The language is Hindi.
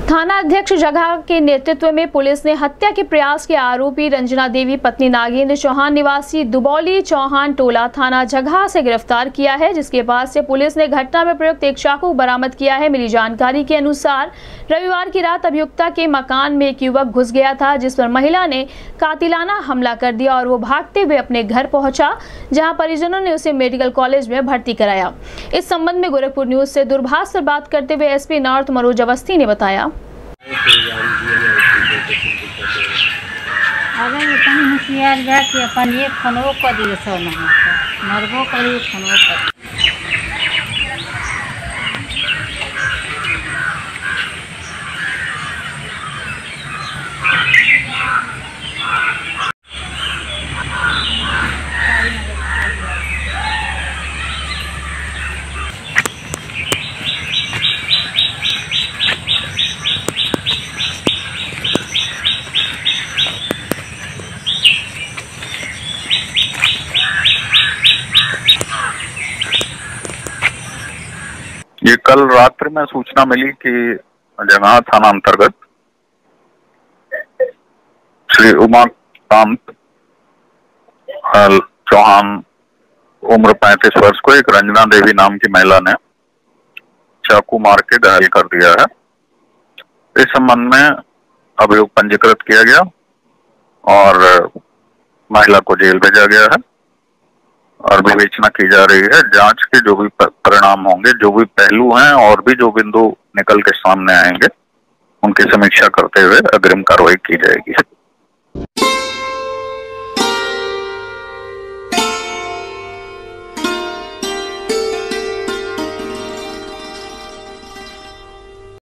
थाना अध्यक्ष जगह के नेतृत्व में पुलिस ने हत्या के प्रयास के आरोपी रंजना देवी पत्नी नागेंद्र चौहान निवासी दुबौली चौहान टोला थाना जगह से गिरफ्तार किया है, जिसके बाद से पुलिस ने घटना में प्रयुक्त एक चाकू बरामद किया है। मिली जानकारी के अनुसार रविवार की रात अभियुक्ता के मकान में एक युवक घुस गया था, जिस पर महिला ने कातिलाना हमला कर दिया और वो भागते हुए अपने घर पहुंचा, जहां परिजनों ने उसे मेडिकल कॉलेज में भर्ती कराया। इस संबंध में गोरखपुर न्यूज से दूरभाष से बात करते हुए एसपी नॉर्थ मनोज अवस्थी ने बताया। अरे इतनी होशियार जा कि अपन एक खनों को दिए सो नहीं मरबो करी खनों को। ये कल रात्रि में सूचना मिली कि जगह थाना अंतर्गत श्री उमाकांत चौहान उम्र 35 वर्ष को एक रंजना देवी नाम की महिला ने चाकू मार के घायल कर दिया है। इस संबंध में अभियोग पंजीकृत किया गया और महिला को जेल भेजा गया है और विवेचना की जा रही है। जांच के जो भी परिणाम होंगे, जो भी पहलू हैं और भी जो बिंदु निकल के सामने आएंगे, उनकी समीक्षा करते हुए अग्रिम कार्रवाई की जाएगी।